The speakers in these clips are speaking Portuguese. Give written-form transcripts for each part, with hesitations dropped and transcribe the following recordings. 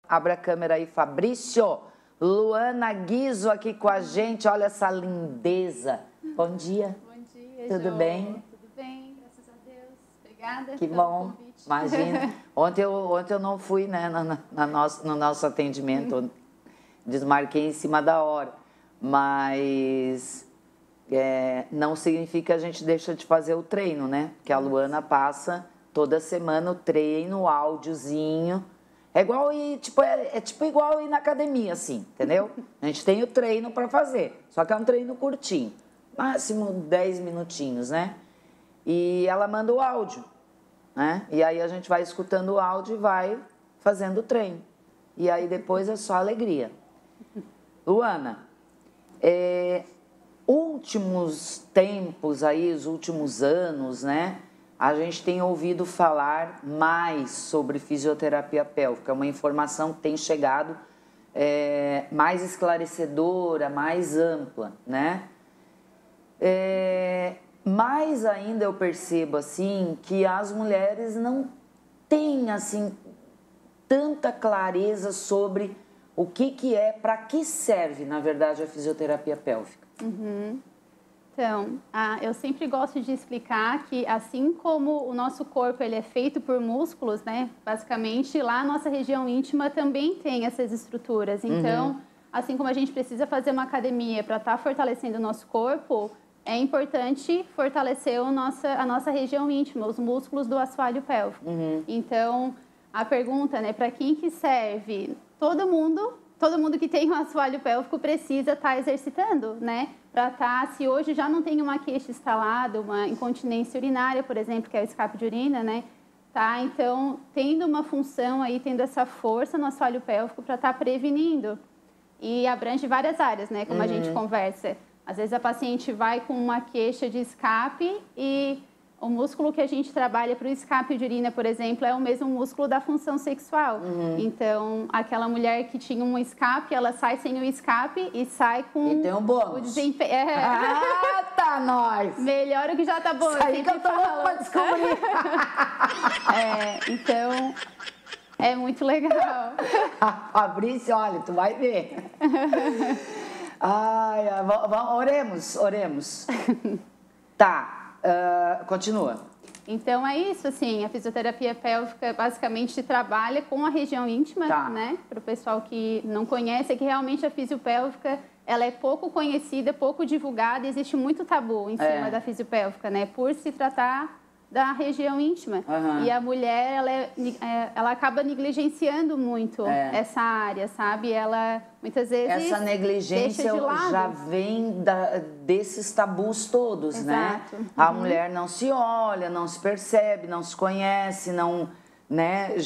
Abre a câmera aí, Fabrício. Luana Guizo aqui com a gente. Olha essa lindeza. Bom dia. Bom dia, Tudo bem? Tudo bem, graças a Deus. Obrigada que pelo bom. convite. Imagina. Ontem eu não fui, né, no nosso atendimento. Desmarquei em cima da hora. Mas não significa que a gente deixa de fazer o treino, né? Porque a Luana passa toda semana o treino, o áudiozinho. É igual ir, tipo igual ir na academia, assim, entendeu? A gente tem o treino para fazer, só que é um treino curtinho, máximo 10 minutinhos, né? E ela manda o áudio, né? E aí a gente vai escutando o áudio e vai fazendo o treino. E aí depois é só alegria. Luana, últimos tempos aí, os últimos anos, né? A gente tem ouvido falar mais sobre fisioterapia pélvica, uma informação que tem chegado mais esclarecedora, mais ampla, né? Mais ainda eu percebo, assim, que as mulheres não têm, assim, tanta clareza sobre o que é, para que serve, na verdade, a fisioterapia pélvica. Uhum. Então, eu sempre gosto de explicar que, assim como o nosso corpo ele é feito por músculos, né? Basicamente, lá a nossa região íntima também tem essas estruturas. Então, assim como a gente precisa fazer uma academia para estar fortalecendo o nosso corpo, é importante fortalecer a nossa região íntima, os músculos do assoalho pélvico. Então, a pergunta, né? Para quem que serve? Todo mundo que tem um assoalho pélvico precisa estar exercitando, né? Para estar, se hoje já não tem uma queixa instalada, uma incontinência urinária, por exemplo, que é o escape de urina, né? Tá? Então, tendo uma função aí, tendo essa força no assoalho pélvico para estar prevenindo. E abrange várias áreas, né? Como a gente conversa. Às vezes a paciente vai com uma queixa de escape e o músculo que a gente trabalha para o escape de urina, por exemplo, é o mesmo músculo da função sexual. Então, aquela mulher que tinha um escape, ela sai sem o escape e sai com E tem um bônus. o desempenho. Ah, tá, nós! Melhor o que já tá bom. Isso aí que eu tô louco pra descobrir. Então, é muito legal. Fabrício, olha, tu vai ver. Oremos. Tá. Continua. Então, é isso, assim, a fisioterapia pélvica basicamente trabalha com a região íntima, né? Para o pessoal que não conhece, é que realmente a fisiopélvica, ela é pouco conhecida, pouco divulgada, existe muito tabu em cima da fisiopélvica, né? Por se tratar da região íntima. E a mulher, ela acaba negligenciando muito essa área, sabe? Ela, muitas vezes, essa negligência já vem desses tabus todos, Exato. né? A mulher não se olha, não se percebe, não se conhece, não, né?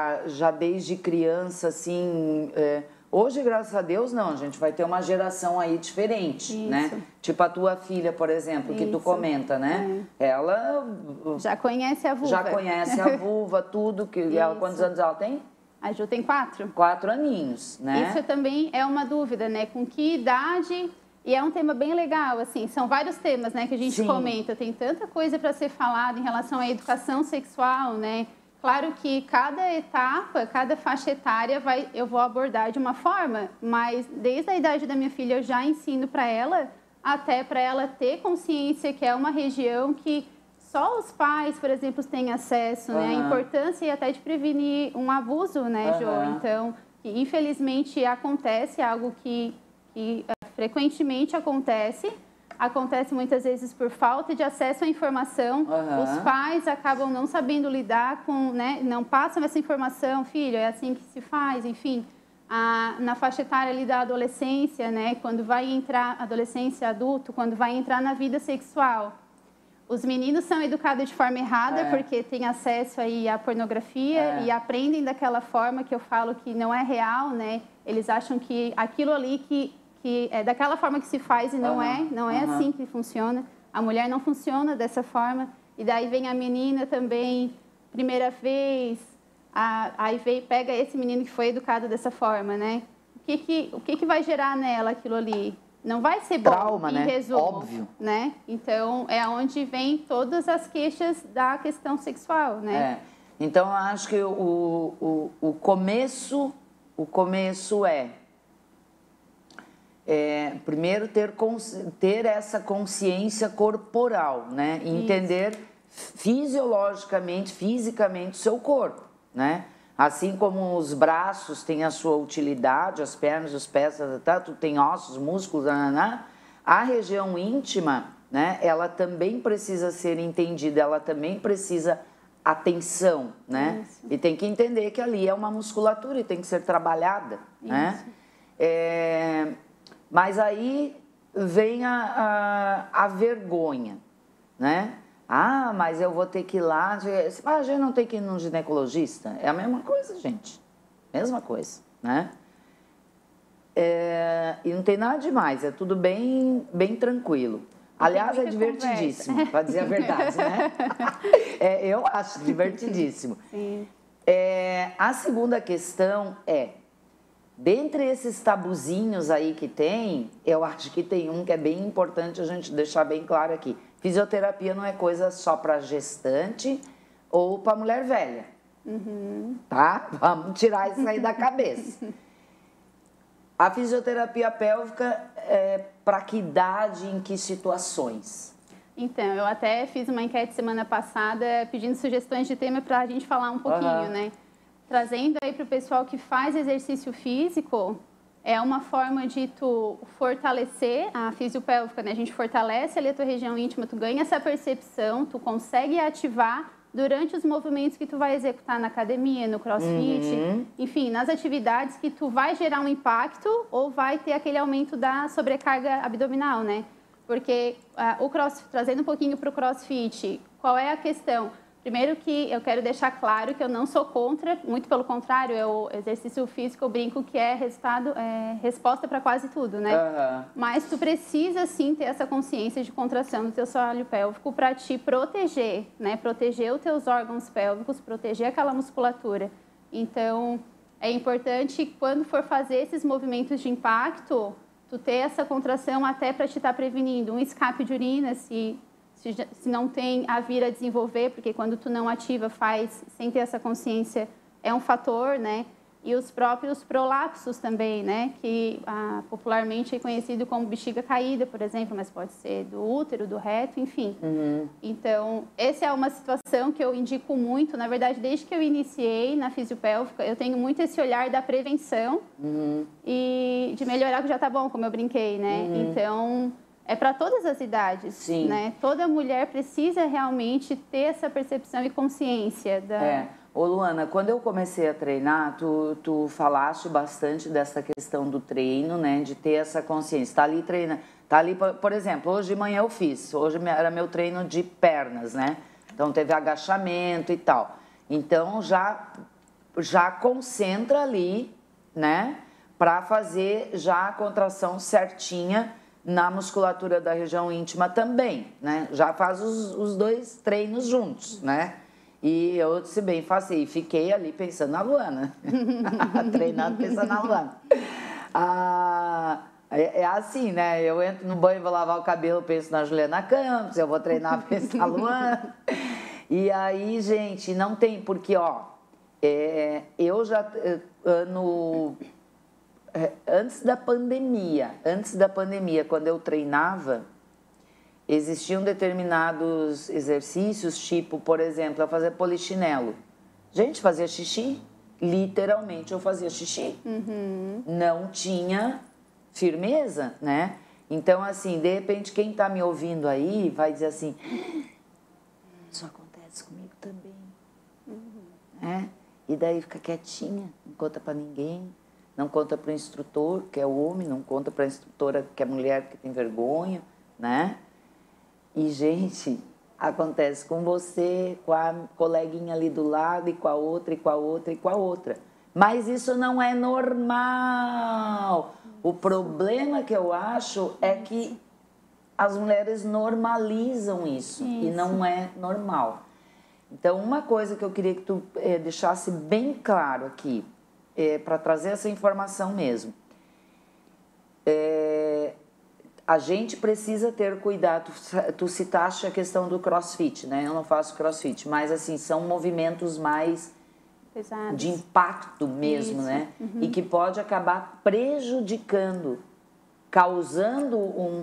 Já desde criança, assim... Hoje, graças a Deus, não. A gente vai ter uma geração aí diferente, né? Tipo a tua filha, por exemplo, que tu comenta, né? Ela... já conhece a vulva. Já conhece a vulva, tudo. Quantos anos ela tem? A Ju tem 4. 4 aninhos, né? Isso também é uma dúvida, né? Com que idade... E é um tema bem legal, assim, são vários temas, né, que a gente comenta. Tem tanta coisa para ser falada em relação à educação sexual, né? Claro que cada etapa, cada faixa etária eu vou abordar de uma forma, mas desde a idade da minha filha eu já ensino para ela, até para ela ter consciência que é uma região que só os pais, por exemplo, têm acesso, né? A importância e até de prevenir um abuso, né, Jo? Então, infelizmente acontece algo que frequentemente acontece muitas vezes por falta de acesso à informação. Os pais acabam não sabendo lidar com, né, não passam essa informação, filho, é assim que se faz, enfim. Na faixa etária ali da adolescência, né, quando vai entrar adolescência, adulto, quando vai entrar na vida sexual. Os meninos são educados de forma errada porque têm acesso aí à pornografia e aprendem daquela forma que eu falo que não é real, né? Eles acham que aquilo ali que é daquela forma que se faz e não é assim que funciona. A mulher não funciona dessa forma. E daí vem a menina também, primeira vez, aí pega esse menino que foi educado dessa forma, né? O que vai gerar nela aquilo ali? Não vai ser bom, trauma, em né? resumo. Óbvio. Né? Então, é onde vem todas as queixas da questão sexual, né? Então, eu acho que o começo o começo primeiro ter essa consciência corporal, né? Entender fisiologicamente, fisicamente o seu corpo, né? Assim como os braços têm a sua utilidade, as pernas, os pés, tu tem ossos, músculos, a região íntima, né? Ela também precisa ser entendida, ela também precisa atenção, né? Isso. E tem que entender que ali é uma musculatura e tem que ser trabalhada, né? Mas aí vem a vergonha, né? Ah, mas eu vou ter que ir lá. A gente não tem que ir num ginecologista? É a mesma coisa, gente. Mesma coisa, né? E não tem nada demais, é tudo bem tranquilo. Aliás, é divertidíssimo, para dizer a verdade, né? Eu acho divertidíssimo. Sim. A segunda questão dentre esses tabuzinhos aí que tem, eu acho que tem um que é bem importante a gente deixar bem claro aqui. Fisioterapia não é coisa só para gestante ou para mulher velha, tá? Vamos tirar isso aí da cabeça. A fisioterapia pélvica é para que idade, em que situações? Então, eu até fiz uma enquete semana passada pedindo sugestões de tema para a gente falar um pouquinho, né? Trazendo aí para o pessoal que faz exercício físico, é uma forma de tu fortalecer a fisiopélvica, né? A gente fortalece ali a tua região íntima, tu ganha essa percepção, tu consegue ativar durante os movimentos que tu vai executar na academia, no crossfit, enfim, nas atividades que tu vai gerar um impacto ou vai ter aquele aumento da sobrecarga abdominal, né? Porque trazendo um pouquinho para o crossfit, qual é a questão? Primeiro que eu quero deixar claro que eu não sou contra, muito pelo contrário, o exercício físico, eu brinco que é resposta para quase tudo, né? Mas tu precisa sim ter essa consciência de contração do teu assoalho pélvico para te proteger, né? Proteger os teus órgãos pélvicos, proteger aquela musculatura. Então, é importante quando for fazer esses movimentos de impacto, tu ter essa contração até para te estar prevenindo um escape de urina, se não tem a vir a desenvolver, porque quando tu não ativa, faz sem ter essa consciência, é um fator, né? E os próprios prolapsos também, né? Que popularmente é conhecido como bexiga caída, por exemplo, mas pode ser do útero, do reto, enfim. Então, essa é uma situação que eu indico muito. Na verdade, desde que eu iniciei na fisiopélvica, eu tenho muito esse olhar da prevenção e de melhorar que já tá bom, como eu brinquei, né? Então, é para todas as idades, Sim. Né? Toda mulher precisa realmente ter essa percepção e consciência Ô Luana, quando eu comecei a treinar, tu falaste bastante dessa questão do treino, né? De ter essa consciência. Tá ali treinando. Tá ali, por exemplo, hoje de manhã eu fiz. Hoje era meu treino de pernas, né? Então teve agachamento e tal. Então já concentra ali, né? Para fazer já a contração certinha na musculatura da região íntima também, né? Já faz os dois treinos juntos, né? E eu disse bem, faço e fiquei ali pensando na Luana, treinando pensando na Luana. É assim, né? Eu entro no banho, vou lavar o cabelo, penso na Juliana Campos, eu vou treinar, penso na Luana. E aí, gente, não tem, porque, eu já, antes da pandemia, quando eu treinava, existiam determinados exercícios, tipo, por exemplo, eu fazia polichinelo. Gente, fazia xixi, literalmente eu fazia xixi. Não tinha firmeza, né? Então, assim, de repente, quem tá me ouvindo aí vai dizer assim, isso acontece comigo também. E daí fica quietinha, não conta pra ninguém. Não conta para o instrutor, que é homem, não conta para a instrutora, que é mulher, que tem vergonha, né? E, gente, acontece com você, com a coleguinha ali do lado, e com a outra, e com a outra, e com a outra. Mas isso não é normal. O problema que eu acho é que as mulheres normalizam isso. E não é normal. Então, uma coisa que eu queria que tu deixasse bem claro aqui, para trazer essa informação mesmo. A gente precisa ter cuidado. Tu citaste a questão do crossfit, né? Eu não faço crossfit, mas assim, são movimentos mais Pesadas. De impacto mesmo, Isso. né? E que pode acabar prejudicando, causando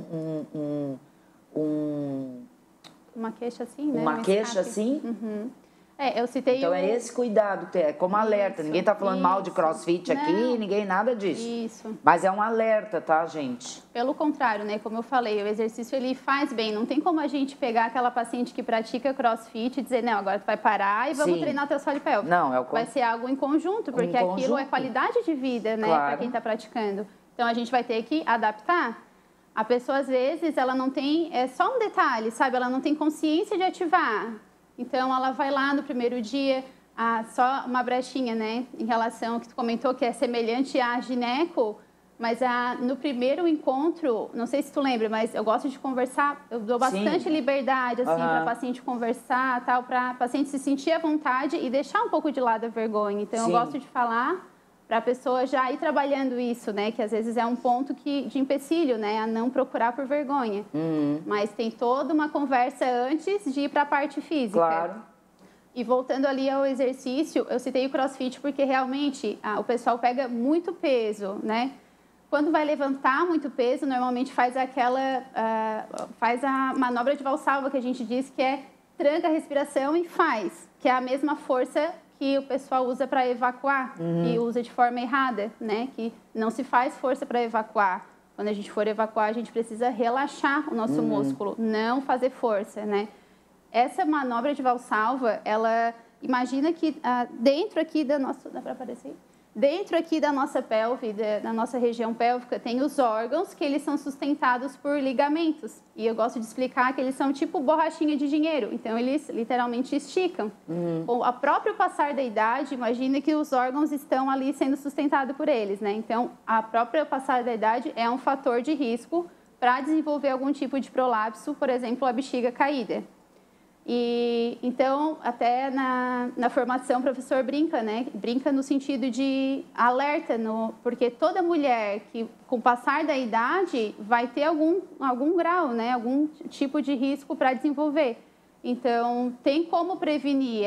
uma queixa assim, né? uma queixa assim. Eu citei Então é esse cuidado, é como alerta. Ninguém tá falando mal de crossfit aqui, ninguém nada disso. Isso. Mas é um alerta, tá, gente? Pelo contrário, né? Como eu falei, o exercício ele faz bem. Não tem como a gente pegar aquela paciente que pratica crossfit e dizer, não, agora tu vai parar e vamos treinar teu solo pélvico. Não, é o vai ser algo em conjunto, porque aquilo é qualidade de vida, né, para quem está praticando. Então a gente vai ter que adaptar. A pessoa, às vezes, ela não tem, é só um detalhe, sabe? Ela não tem consciência de ativar. Então, ela vai lá no primeiro dia, só uma brechinha, né? Em relação ao que tu comentou, que é semelhante à gineco, mas no primeiro encontro, não sei se tu lembra, mas eu gosto de conversar, eu dou bastante liberdade, assim, para a paciente conversar, tal, para a paciente se sentir à vontade e deixar um pouco de lado a vergonha. Então, eu gosto de falar para a pessoa já ir trabalhando isso, né? Que às vezes é um ponto de empecilho, né? A não procurar por vergonha. Mas tem toda uma conversa antes de ir para a parte física. Claro. E voltando ali ao exercício, eu citei o CrossFit porque realmente o pessoal pega muito peso, né? Quando vai levantar muito peso, normalmente faz faz a manobra de Valsalva, que a gente diz que é tranca a respiração e faz, que é a mesma força que o pessoal usa para evacuar e usa de forma errada, né? Que não se faz força para evacuar. Quando a gente for evacuar, a gente precisa relaxar o nosso músculo, não fazer força, né? Essa manobra de Valsalva, ela imagina que dentro aqui da nossa, dá para aparecer? Dentro aqui da nossa pelve, da nossa região pélvica, tem os órgãos que eles são sustentados por ligamentos. E eu gosto de explicar que eles são tipo borrachinha de dinheiro. Então, eles literalmente esticam. Com o próprio passar da idade, imagina que os órgãos estão ali sendo sustentados por eles, né? Então, a própria passar da idade é um fator de risco para desenvolver algum tipo de prolapso, por exemplo, a bexiga caída. E então, até na formação, o professor brinca, né? Brinca no sentido de alerta, porque toda mulher que, com o passar da idade, vai ter algum grau, né? Algum tipo de risco para desenvolver. Então, tem como prevenir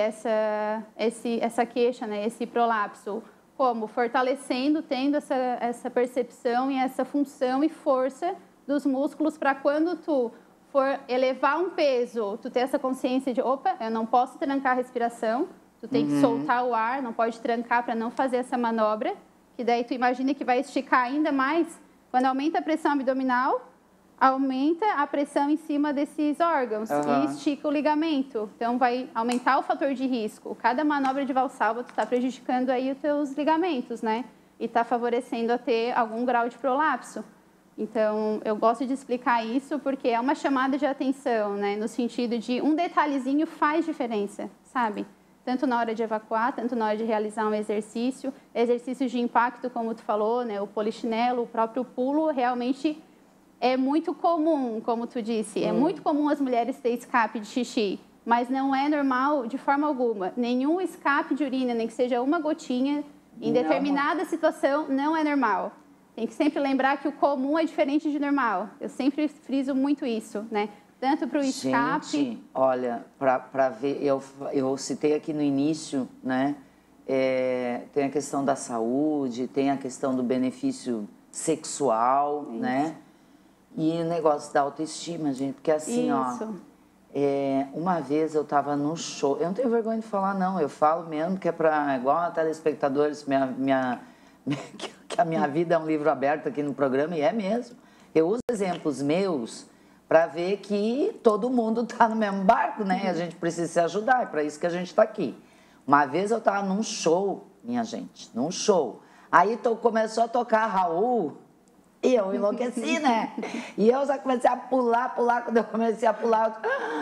essa queixa, né? Esse prolapso? Como? Fortalecendo, tendo essa percepção e essa função e força dos músculos para quando tu for elevar um peso, tu ter essa consciência de, opa, eu não posso trancar a respiração, tu tem que soltar o ar, não pode trancar para não fazer essa manobra, que daí tu imagina que vai esticar ainda mais. Quando aumenta a pressão abdominal, aumenta a pressão em cima desses órgãos e estica o ligamento. Então, vai aumentar o fator de risco. Cada manobra de Valsalva, tu está prejudicando aí os teus ligamentos, né? E está favorecendo a ter algum grau de prolapso. Então, eu gosto de explicar isso porque é uma chamada de atenção, né? No sentido de um detalhezinho faz diferença, sabe? Tanto na hora de evacuar, tanto na hora de realizar um exercício. Exercícios de impacto, como tu falou, né? O polichinelo, o próprio pulo, realmente é muito comum, como tu disse. É muito comum as mulheres ter escape de xixi, mas não é normal de forma alguma. Nenhum escape de urina, nem que seja uma gotinha, em determinada situação, não é normal. Tem que sempre lembrar que o comum é diferente de normal. Eu sempre friso muito isso, né? Tanto para o escape... Gente, olha, para ver, eu citei aqui no início, né? Tem a questão da saúde, tem a questão do benefício sexual, né? E o negócio da autoestima, gente. Porque assim, uma vez eu estava no show... Eu não tenho vergonha de falar, não. Eu falo mesmo que é para... Igual a telespectadores, que a minha vida é um livro aberto aqui no programa, e é mesmo. Eu uso exemplos meus para ver que todo mundo está no mesmo barco, né? E a gente precisa se ajudar, é para isso que a gente está aqui. Uma vez eu estava num show, minha gente, num show. Aí começou a tocar Raul, e eu enlouqueci, né? E eu já comecei a pular. Quando eu comecei a pular,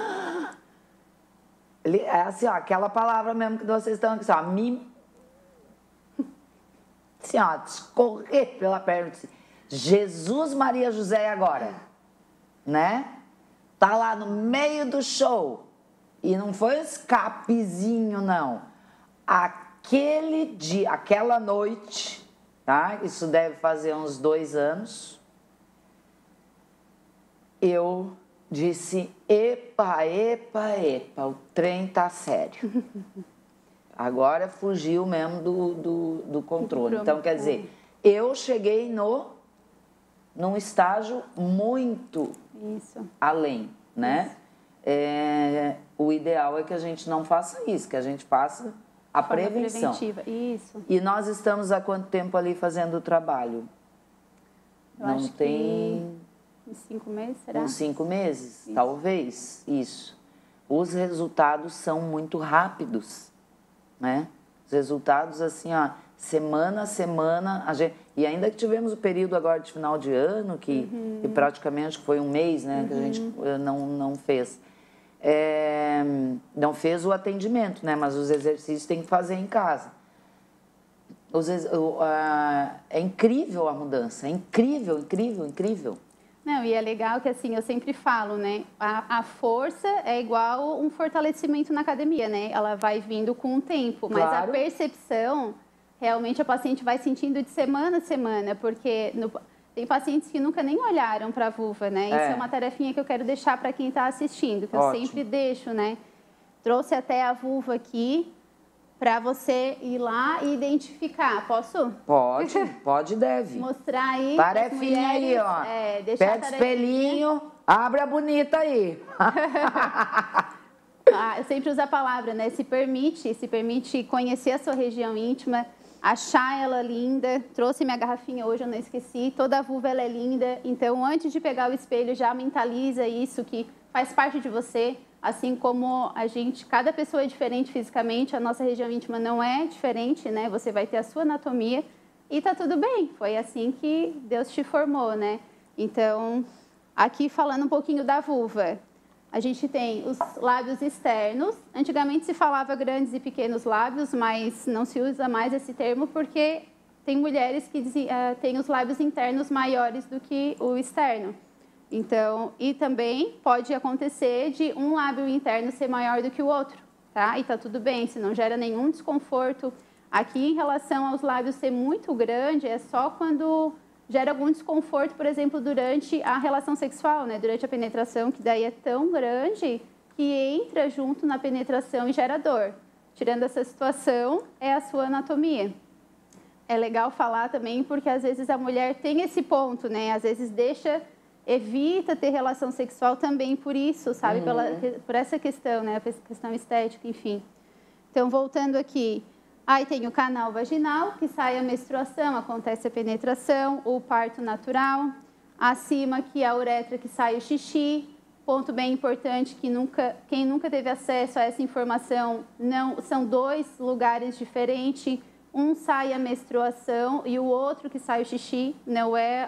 é assim, ó, aquela palavra mesmo que vocês estão aqui, ó, assim, ó, escorrer pela perna. Jesus, Maria, José, e agora? Né? Tá lá no meio do show. E não foi um escapezinho, não. Aquele dia, aquela noite, tá? Isso deve fazer uns 2 anos. Eu disse, epa, o trem tá sério. agora fugiu mesmo do controle. Então, quer dizer, eu cheguei num estágio muito além, né? O ideal é que a gente não faça isso, que a gente faça a prevenção. Preventiva. Isso. E nós estamos há quanto tempo ali fazendo o trabalho? Eu acho que uns 5 meses, será? Uns 5 meses, isso. Talvez, isso. Os resultados são muito rápidos, né? Os resultados, assim, ó, semana a semana, e ainda que tivemos o período agora de final de ano, que praticamente foi um mês, né, que a gente não fez. Não fez o atendimento, né, mas os exercícios tem que fazer em casa. É incrível a mudança, é incrível, incrível, incrível. Não, e é legal que, assim, eu sempre falo, né, a força é igual um fortalecimento na academia, né, ela vai vindo com o tempo, mas a percepção, realmente a paciente vai sentindo de semana a semana, porque tem pacientes que nunca nem olharam para a vulva, né, isso é uma tarefinha que eu quero deixar para quem está assistindo, que eu sempre deixo, né, trouxe até a vulva aqui, para você ir lá e identificar. Posso? Pode e deve. Mostrar aí. Tarefinha aí, ó. Pega o espelhinho, abre a bonita aí. Eu sempre uso a palavra, né? Se permite conhecer a sua região íntima, achar ela linda. Trouxe minha garrafinha hoje, eu não esqueci. Toda a vulva ela é linda. Então, antes de pegar o espelho, já mentaliza isso que faz parte de você. Assim como cada pessoa é diferente fisicamente, a nossa região íntima não é diferente, né? Você vai ter a sua anatomia e tá tudo bem. Foi assim que Deus te formou, né? Então, aqui falando um pouquinho da vulva. A gente tem os lábios externos. Antigamente se falava grandes e pequenos lábios, mas não se usa mais esse termo porque tem mulheres que têm os lábios internos maiores do que o externo. Então, e também pode acontecer de um lábio interno ser maior do que o outro, tá? E tá tudo bem, se não gera nenhum desconforto. Aqui, em relação aos lábios ser muito grande, é só quando gera algum desconforto, por exemplo, durante a relação sexual, né? Durante a penetração, que daí é tão grande que entra junto na penetração e gera dor. Tirando essa situação, é a sua anatomia. É legal falar também porque, às vezes, a mulher tem esse ponto, né? Às vezes evita ter relação sexual também por isso, sabe? Por essa questão, né? A questão estética, enfim. Então, voltando aqui. Aí tem o canal vaginal, que sai a menstruação, acontece a penetração, o parto natural. Acima, que é a uretra, que sai o xixi. Ponto bem importante, que quem nunca teve acesso a essa informação, são 2 lugares diferentes. Um sai a menstruação e o outro que sai o xixi, não é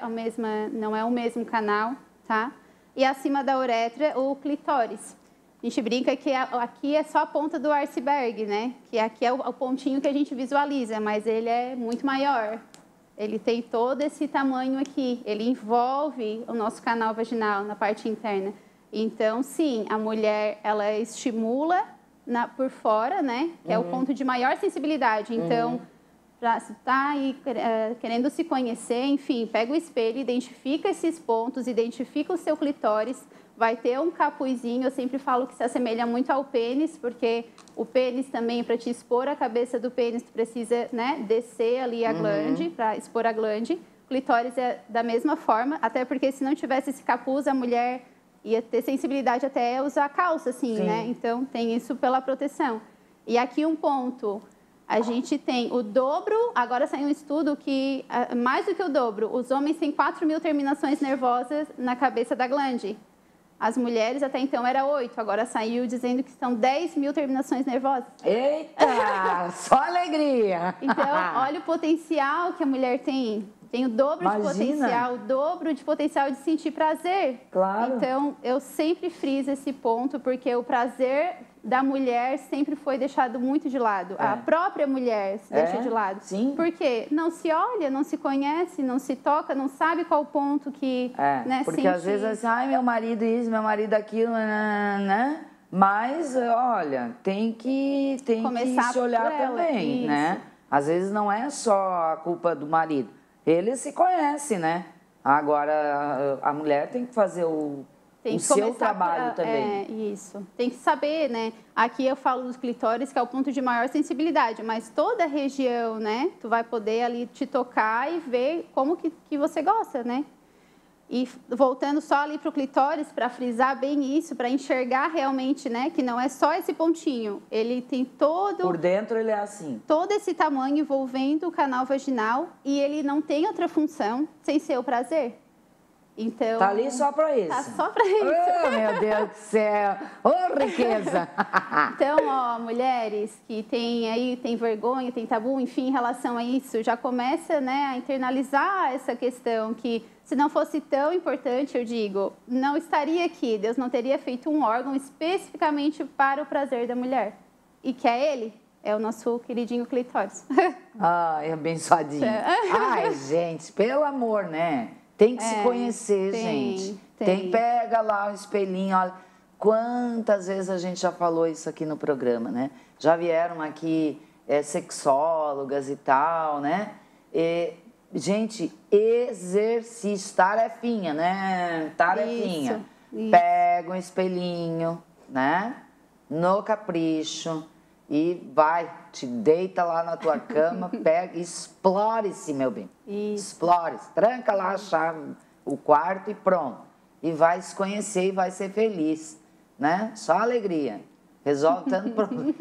o mesmo canal, tá? E acima da uretra, o clitóris. A gente brinca que aqui é só a ponta do iceberg, né? Que aqui é o pontinho que a gente visualiza, mas ele é muito maior. Ele tem todo esse tamanho aqui, ele envolve o nosso canal vaginal na parte interna. Então, sim, a mulher, ela estimula por fora, né? Que é o ponto de maior sensibilidade. Então, se está aí querendo se conhecer, enfim, pega o espelho, identifica esses pontos, identifica o seu clitóris, vai ter um capuzinho, eu sempre falo que se assemelha muito ao pênis, porque o pênis também, para te expor a cabeça do pênis, tu precisa, né, descer ali a glande, para expor a glande. O clitóris é da mesma forma, até porque se não tivesse esse capuz, a mulher ia ter sensibilidade até usar calça, assim, né? Então, tem isso pela proteção. E aqui um ponto... A gente tem o dobro, agora saiu um estudo que, mais do que o dobro, os homens têm 4.000 terminações nervosas na cabeça da glande. As mulheres até então era 8, agora saiu dizendo que são 10.000 terminações nervosas. Eita, só alegria! Então, olha o potencial que a mulher tem. Tem o dobro de potencial, o dobro de potencial de sentir prazer. Claro. Então, eu sempre friso esse ponto, porque o prazer da mulher sempre foi deixado muito de lado. A própria mulher se deixa de lado. Sim. Porque não se olha, não se conhece, não se toca, não sabe qual ponto que... né, porque às vezes assim, ai, meu marido isso, meu marido aquilo, né? Mas, olha, tem que se olhar também, isso. né? Às vezes não é só a culpa do marido. Ele se conhece, né? Agora, a mulher tem que fazer Tem o que seu trabalho também. É, isso. Tem que saber, né? Aqui eu falo dos clitóris, que é o ponto de maior sensibilidade, mas toda a região, né? Tu vai poder ali te tocar e ver como que você gosta, né? E voltando só ali para o clitóris, para frisar bem isso, para enxergar realmente, né? Que não é só esse pontinho. Ele tem todo... Por dentro ele é assim. Todo esse tamanho envolvendo o canal vaginal e ele não tem outra função sem ser o prazer. Então, tá ali só para isso. Tá só para isso. Oh, meu Deus do céu! Oh, riqueza! Então, ó, mulheres que tem vergonha, tem tabu, enfim, em relação a isso, já começa, né, a internalizar essa questão que, se não fosse tão importante, eu digo, não estaria aqui. Deus não teria feito um órgão especificamente para o prazer da mulher. E que é ele? É o nosso queridinho clitóris. Ai, abençoadinho. Ai, gente, pelo amor, né? Tem que se conhecer, gente. Pega lá o espelhinho, olha. Quantas vezes a gente já falou isso aqui no programa, né? Já vieram aqui sexólogas e tal, né? Gente, exercício, tarefinha, né? Tarefinha. Isso. Pega um espelhinho, né? No capricho. E vai, te deita lá na tua cama, pega, explore-se, meu bem. Isso. Explore-se. Tranca lá a chave, o quarto e pronto. E vai se conhecer e vai ser feliz, né? Só alegria. Resolve tanto problema.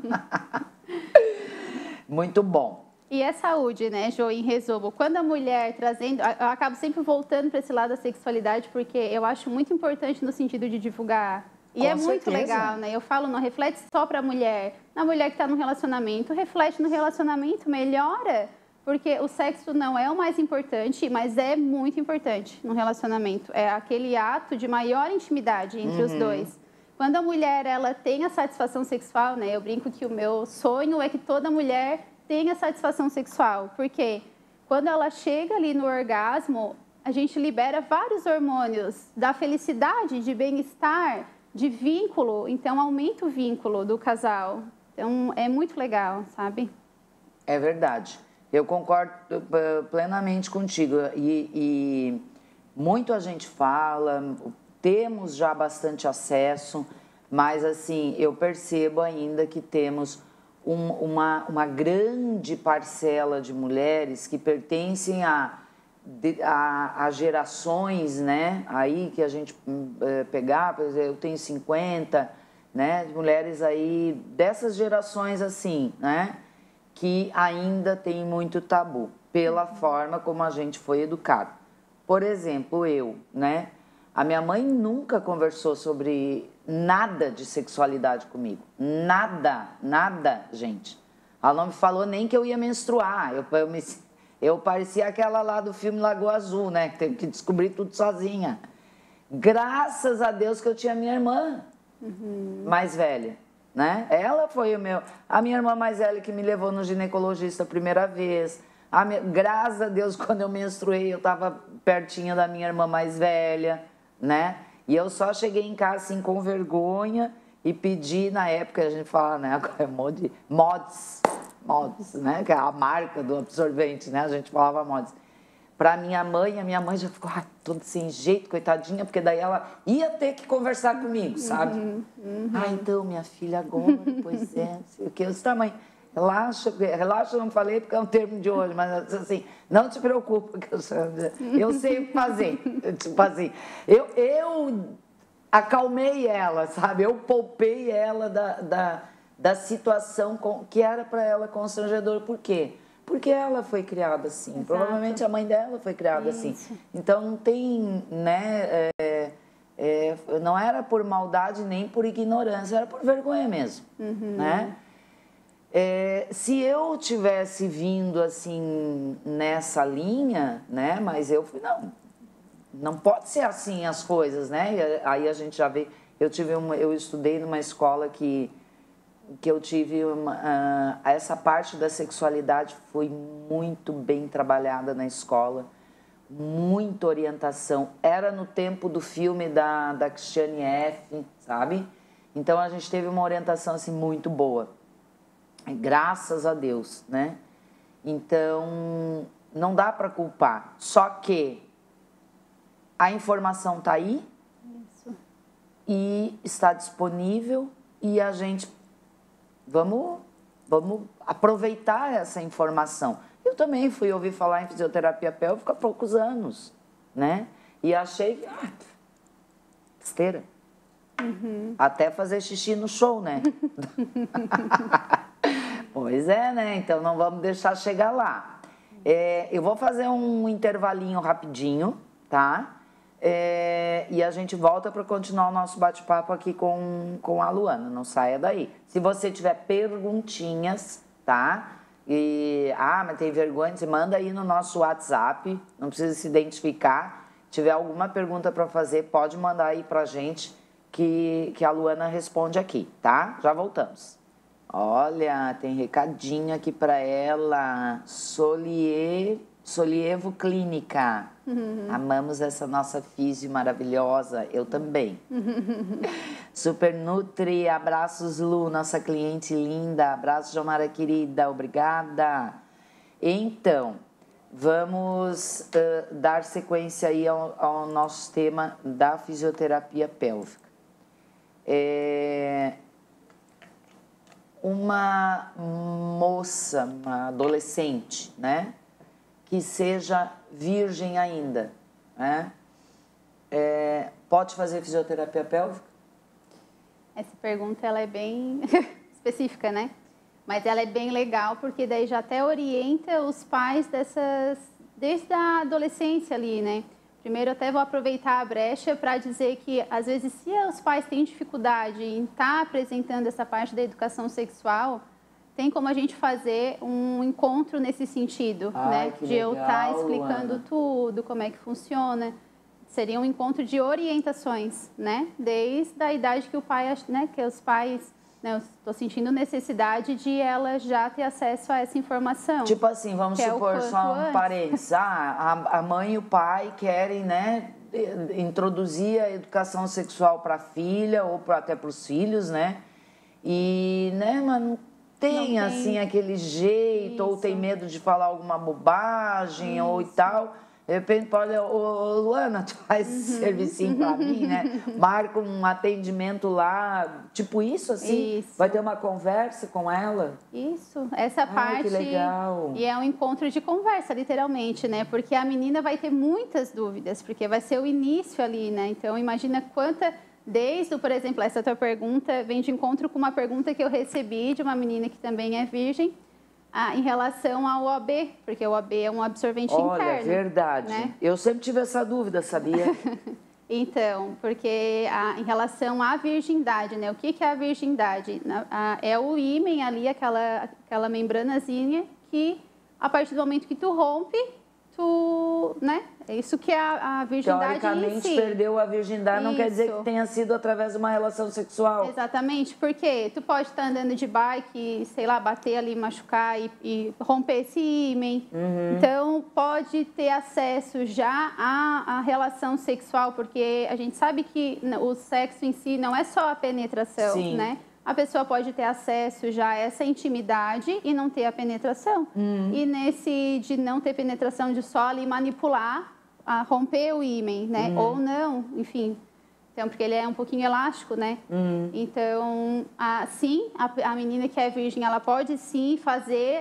Muito bom. E é saúde, né, Jo, em resumo. Quando a mulher trazendo... Eu acabo sempre voltando para esse lado da sexualidade, porque eu acho muito importante no sentido de divulgar. E Com é muito certeza. legal, né? Eu falo, não reflete só para a mulher. Na mulher que está no relacionamento, reflete no relacionamento, melhora. Porque o sexo não é o mais importante, mas é muito importante no relacionamento. É aquele ato de maior intimidade entre os dois. Quando a mulher ela tem a satisfação sexual, né? Eu brinco que o meu sonho é que toda mulher tenha satisfação sexual. Porque quando ela chega ali no orgasmo, a gente libera vários hormônios da felicidade, de bem-estar, de vínculo, então aumenta o vínculo do casal. Então é muito legal, sabe? É verdade. Eu concordo plenamente contigo. E muito a gente fala, temos já bastante acesso, mas assim, eu percebo ainda que temos uma grande parcela de mulheres que pertencem a gerações, né, aí que a gente pegar, por exemplo, eu tenho 50, né, mulheres aí dessas gerações assim, né, que ainda tem muito tabu, pela forma como a gente foi educado. Por exemplo, eu, né, a minha mãe nunca conversou sobre nada de sexualidade comigo, nada, gente. Ela não me falou nem que eu ia menstruar, eu parecia aquela lá do filme Lagoa Azul, né? Que teve que descobrir tudo sozinha. Graças a Deus que eu tinha minha irmã mais velha, né? Ela foi a minha irmã mais velha que me levou no ginecologista a primeira vez. Graças a Deus, quando eu menstruei, eu estava pertinho da minha irmã mais velha, né? E eu só cheguei em casa assim com vergonha e pedi, na época, a gente fala, né? Agora é Mods, né? Que é a marca do absorvente, né? A gente falava Mods. Para minha mãe, a minha mãe já ficou toda sem jeito, coitadinha, porque daí ela ia ter que conversar comigo, sabe? Ah, então, minha filha, agora, pois é, não sei o que. Eu disse, tá, mãe, relaxa, eu não falei porque é um termo de hoje, mas assim, não te preocupa, que eu sei o que fazer. Tipo assim, eu acalmei ela, sabe? Eu poupei ela da situação que era para ela constrangedor. Por quê? Porque ela foi criada assim. Exato. Provavelmente a mãe dela foi criada assim. Então não tem, né? Não era por maldade nem por ignorância, era por vergonha mesmo, né? Se eu tivesse vindo assim nessa linha, né? Mas eu fui, não pode ser assim as coisas, né? E aí a gente já vê. Eu estudei numa escola que eu tive essa parte da sexualidade foi muito bem trabalhada na escola, muita orientação. Era no tempo do filme da Christiane F., sabe? Então a gente teve uma orientação assim muito boa, graças a Deus, né? Então não dá para culpar. Só que a informação tá aí, e está disponível e a gente vamos aproveitar essa informação. Eu também fui ouvir falar em fisioterapia pélvica há poucos anos, né? E achei besteira. Até fazer xixi no show, né? Pois é, né? Então não vamos deixar chegar lá. Eu vou fazer um intervalinho rapidinho, tá? E a gente volta para continuar o nosso bate-papo aqui com a Luana. Não saia daí. Se você tiver perguntinhas, tá? Mas tem vergonha, você manda aí no nosso WhatsApp, não precisa se identificar. Se tiver alguma pergunta para fazer, pode mandar aí pra gente que a Luana responde aqui, tá? Já voltamos. Olha, tem recadinho aqui para ela. Solievo Clínica. Amamos essa nossa físio maravilhosa. Eu também. Super Nutri, abraços Lu, nossa cliente linda. Abraço, Jomara querida, obrigada. Então, vamos dar sequência aí ao nosso tema da fisioterapia pélvica. Uma moça, uma adolescente, né? Que seja virgem ainda, né? Pode fazer fisioterapia pélvica? Essa pergunta ela é bem específica, né? Mas ela é bem legal porque daí já até orienta os pais desde a adolescência ali, né? Primeiro, até vou aproveitar a brecha para dizer que, às vezes, se os pais têm dificuldade em estar apresentando essa parte da educação sexual, tem como a gente fazer um encontro nesse sentido, né? De eu estar explicando Ana. tudo, como é que funciona. Seria um encontro de orientações, né? Desde a idade que o pai, né? Que os pais, né? Eu estou sentindo necessidade de ela já ter acesso a essa informação. Tipo assim, vamos supor, só um parênteses. A mãe e o pai querem, né? Introduzir a educação sexual para a filha ou até para os filhos, né? E, né, mano? Tem, assim, aquele jeito, isso. Ou tem medo de falar alguma bobagem, isso. Ou e tal. De repente, pode, Luana, tu faz servicinho pra mim, né? Marca um atendimento lá, tipo isso, assim. Isso. Vai ter uma conversa com ela. Isso, essa parte. Que legal. E é um encontro de conversa, literalmente, né? Porque a menina vai ter muitas dúvidas, porque vai ser o início ali, né? Então, imagina quanta... Desde, por exemplo, essa tua pergunta vem de encontro com uma pergunta que eu recebi de uma menina que também é virgem, em relação ao OAB, porque o OAB é um absorvente interno. Olha, verdade. Né? Eu sempre tive essa dúvida, sabia? Então, porque em relação à virgindade, né? O que é a virgindade? É o ímen ali, aquela membranazinha que, a partir do momento que tu rompe, né? É isso que é a virgindade. Teoricamente, em si. Perdeu a virgindade, não quer dizer que tenha sido através de uma relação sexual. Exatamente, porque tu pode estar andando de bike, sei lá, bater ali, machucar e romper esse ímen. Então, pode ter acesso já à relação sexual, porque a gente sabe que o sexo em si não é só a penetração, sim. Né? A pessoa pode ter acesso já a essa intimidade e não ter a penetração. E nesse de não ter penetração, de só ali manipular, romper o ímen, né? Ou não, enfim. Então, porque ele é um pouquinho elástico, né? Então, sim, a menina que é virgem, ela pode sim fazer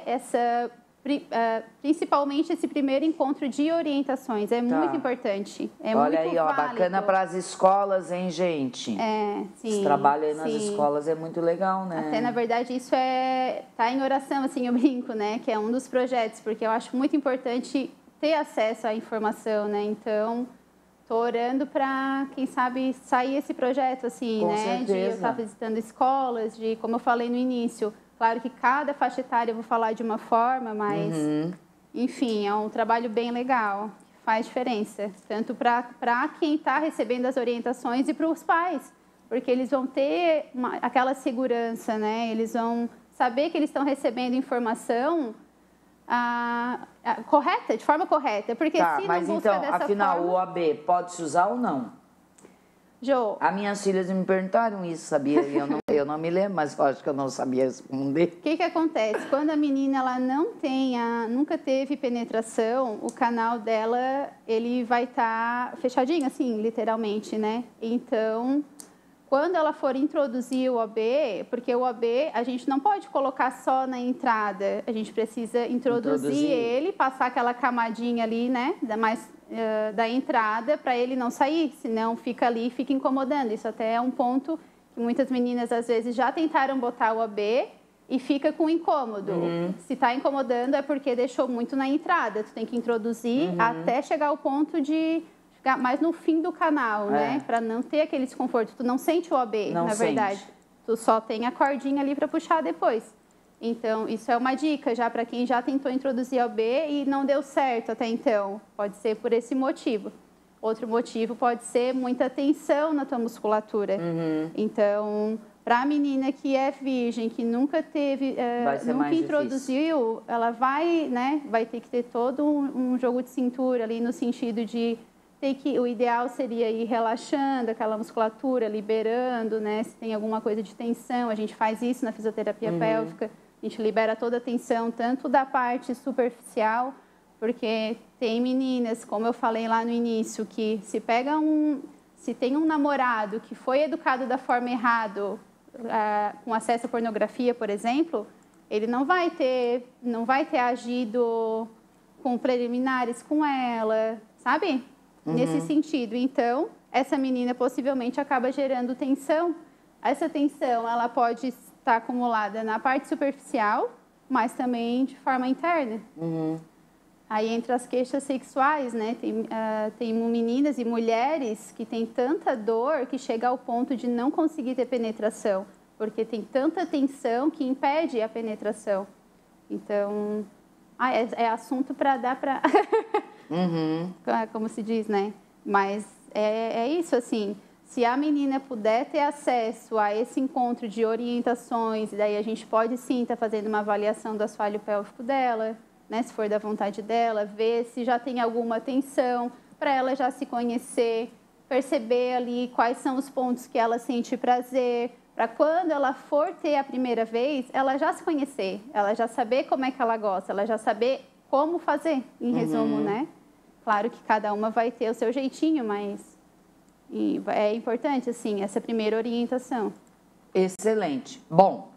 principalmente esse primeiro encontro de orientações. É muito importante. Olha muito aí, ó, válido. bacana para as escolas, hein, gente? Sim. Esse trabalho aí nas escolas é muito legal, né? Até, na verdade, isso tá em oração, assim, eu brinco, né? Que é um dos projetos, porque eu acho muito importante ter acesso à informação, né? Então, tô orando para, quem sabe, sair esse projeto, assim, com né? certeza. De eu estar visitando escolas, como eu falei no início. Claro que cada faixa etária eu vou falar de uma forma, mas, enfim, é um trabalho bem legal, que faz diferença. Tanto para quem está recebendo as orientações e para os pais, porque eles vão ter aquela segurança, né? Eles vão saber que eles estão recebendo informação correta, de forma correta. Porque se não mas busca então, dessa afinal, forma... o OAB pode-se usar ou não? Jo, As minhas filhas me perguntaram isso, sabia? Eu não me lembro, mas eu acho que eu não sabia responder. O que acontece? Quando a menina ela nunca teve penetração, o canal dela ele vai estar fechadinho, assim, literalmente, né? Então, quando ela for introduzir o OB, porque o OB a gente não pode colocar só na entrada, a gente precisa introduzir ele, passar aquela camadinha ali, né, da entrada, para ele não sair, senão fica ali e fica incomodando. Isso até é um ponto que muitas meninas às vezes já tentaram botar o OB e fica com incômodo. Se está incomodando é porque deixou muito na entrada, tu tem que introduzir até chegar ao ponto de ficar mais no fim do canal, né? Para não ter aquele desconforto. Tu não sente o OB, na verdade. Tu só tem a cordinha ali para puxar depois. Então, isso é uma dica já para quem já tentou introduzir OB e não deu certo até então. Pode ser por esse motivo. Outro motivo pode ser muita tensão na tua musculatura. Então, para a menina que é virgem, que nunca teve, nunca introduziu, ela vai, né, vai ter que ter todo um jogo de cintura ali no sentido de o ideal seria ir relaxando aquela musculatura, liberando, né? Se tem alguma coisa de tensão, a gente faz isso na fisioterapia pélvica. A gente libera toda a tensão, tanto da parte superficial, porque tem meninas, como eu falei lá no início, que se tem um namorado que foi educado da forma errada, com acesso à pornografia, por exemplo, ele não vai ter agido com preliminares com ela, sabe? Nesse sentido. Então, essa menina possivelmente acaba gerando tensão. Essa tensão, ela pode estar acumulada na parte superficial, mas também de forma interna. Aí, entre as queixas sexuais, né, tem meninas e mulheres que têm tanta dor que chega ao ponto de não conseguir ter penetração, porque tem tanta tensão que impede a penetração. Então, é assunto para dar para... Como se diz, né? Mas é isso, assim, se a menina puder ter acesso a esse encontro de orientações, daí a gente pode sim estar fazendo uma avaliação do assoalho pélvico dela, né? Se for da vontade dela, ver se já tem alguma tensão, para ela já se conhecer, perceber ali quais são os pontos que ela sente prazer, para quando ela for ter a primeira vez, ela já se conhecer, ela já saber como é que ela gosta, ela já saber como fazer, em resumo, né? Claro que cada uma vai ter o seu jeitinho, mas é importante, assim, essa primeira orientação. Excelente. Bom,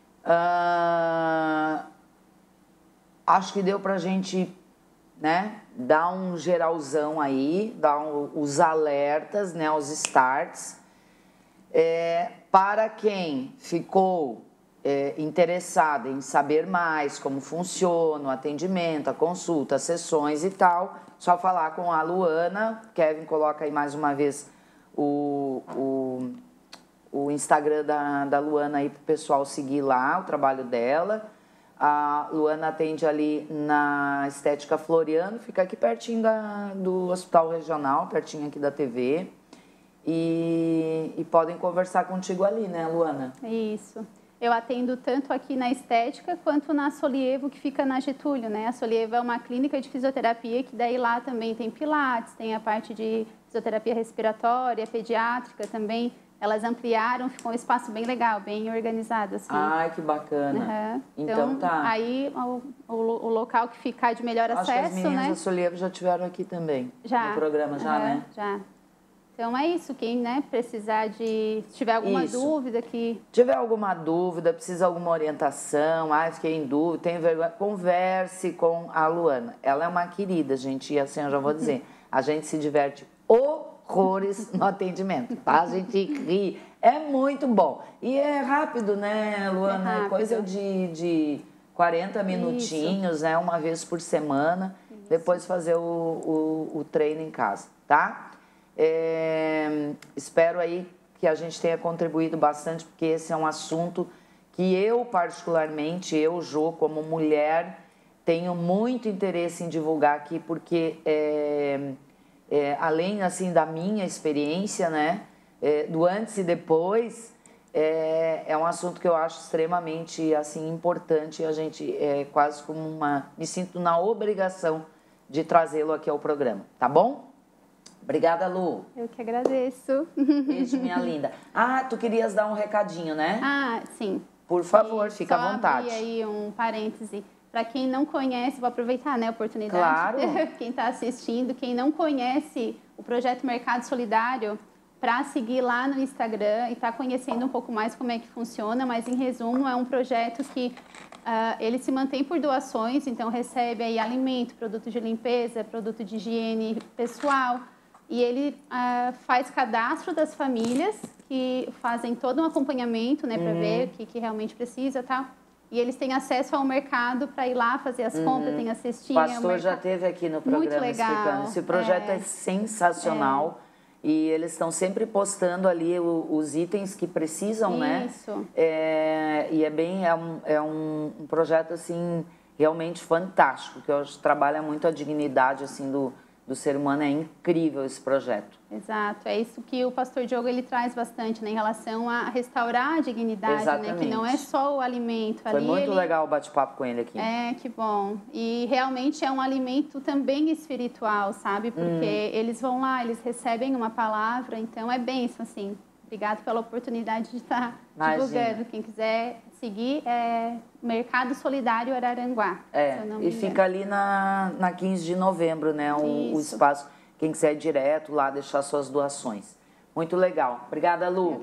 acho que deu pra gente, né, dar um geralzão aí, dar os alertas, né, os starts. Para quem ficou interessado em saber mais como funciona o atendimento, a consulta, as sessões e tal, só falar com a Luana. Kevin coloca aí mais uma vez o Instagram da Luana aí para o pessoal seguir lá, o trabalho dela. A Luana atende ali na Estética Floriano, fica aqui pertinho do Hospital Regional, pertinho aqui da TV. E podem conversar contigo ali, né, Luana? Isso. Eu atendo tanto aqui na Estética quanto na Solievo, que fica na Getúlio, né? A Solievo é uma clínica de fisioterapia que daí lá também tem pilates, tem a parte de fisioterapia respiratória, pediátrica também. Elas ampliaram, ficou um espaço bem legal, bem organizado, assim. Ai, que bacana. Então tá. Aí o local que ficar de melhor acesso, né? Acho que as meninas da Solievo já tiveram aqui também. Já. No programa, já, né? Já. Então é isso, quem, né, precisar de... Se tiver alguma dúvida que... Tiver alguma dúvida, precisa de alguma orientação, fiquei em dúvida, tem vergonha, converse com a Luana. Ela é uma querida, gente, e assim eu já vou dizer, a gente se diverte horrores no atendimento, tá? A gente ri, é muito bom. E é rápido, né, Luana? É rápido. Coisa de 40 minutinhos, né, uma vez por semana, depois fazer o treino em casa, tá? Espero aí que a gente tenha contribuído bastante, porque esse é um assunto que eu particularmente, Jô, como mulher, tenho muito interesse em divulgar aqui, porque além assim da minha experiência, né, do antes e depois, é um assunto que eu acho extremamente assim importante, e a gente quase como me sinto na obrigação de trazê-lo aqui ao programa, tá bom? Obrigada, Lu. Eu que agradeço. Beijo, minha linda. Tu querias dar um recadinho, né? Sim. Por favor, fica à vontade. Só abrir aí um parêntese. Para quem não conhece, vou aproveitar, né, a oportunidade. Claro. Quem está assistindo, quem não conhece o projeto Mercado Solidário, para seguir lá no Instagram e estar conhecendo um pouco mais como é que funciona, mas em resumo é um projeto que ele se mantém por doações, então recebe aí alimento, produto de limpeza, produto de higiene pessoal, e ele faz cadastro das famílias que fazem todo um acompanhamento, né, para ver o que realmente precisa e tal. E eles têm acesso ao mercado para ir lá fazer as compras, tem a cestinha. O pastor já esteve aqui no programa explicando. Esse projeto é sensacional. E eles estão sempre postando ali os itens que precisam, né? Isso. E é um projeto, assim, realmente fantástico, que hoje trabalha muito a dignidade, assim, do ser humano. É incrível esse projeto. Exato, é isso que o pastor Diogo ele traz bastante, né, em relação a restaurar a dignidade, né, que não é só o alimento. Foi ali, muito legal o bate-papo com ele aqui. Que bom. E realmente é um alimento também espiritual, sabe? Porque eles vão lá, eles recebem uma palavra, então é bênção, assim. Obrigado pela oportunidade de estar divulgando. Quem quiser seguir é Mercado Solidário Araranguá. E fica ali na 15 de novembro, né? O espaço. Quem quiser ir direto lá, deixar suas doações. Muito legal. Obrigada, Lu.